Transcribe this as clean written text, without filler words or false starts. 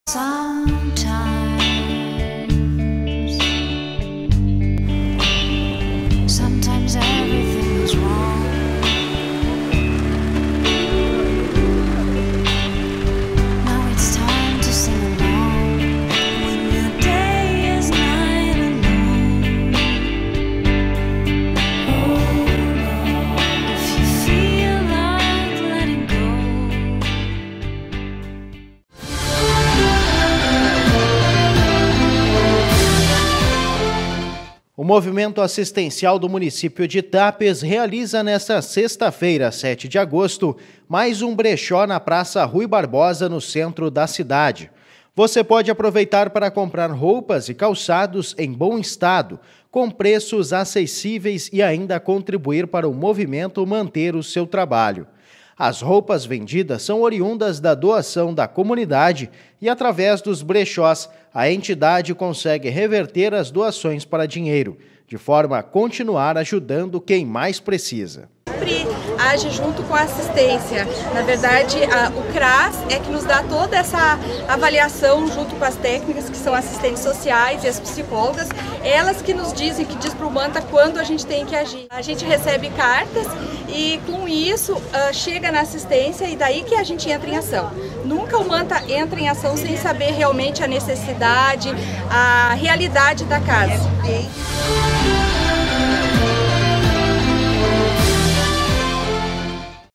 Sometimes everything is wrong. Now it's time to sing along. When your day is night alone. If you feel like letting go. O movimento assistencial do município de Tapes realiza nesta sexta-feira, 7 de agosto, mais um brechó na Praça Rui Barbosa, no centro da cidade. Você pode aproveitar para comprar roupas e calçados em bom estado, com preços acessíveis e ainda contribuir para o movimento manter o seu trabalho. As roupas vendidas são oriundas da doação da comunidade e, através dos brechós, a entidade consegue reverter as doações para dinheiro, de forma a continuar ajudando quem mais precisa. Sempre age junto com a assistência. Na verdade, o CRAS é que nos dá toda essa avaliação junto com as técnicas, que são assistentes sociais e as psicólogas, elas que nos dizem, que diz para o Manta quando a gente tem que agir. A gente recebe cartas e com isso chega na assistência e daí que a gente entra em ação. Nunca o Manta entra em ação sem saber realmente a necessidade, a realidade da casa.